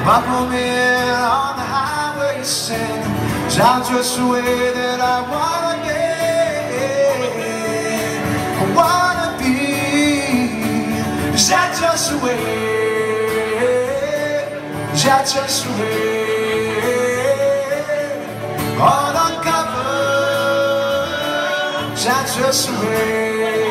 Up on me on the highway sing, that's just the way that I wanna be. I wanna be. Is that just the way? Is that just the way? All uncovered. Is that just the way?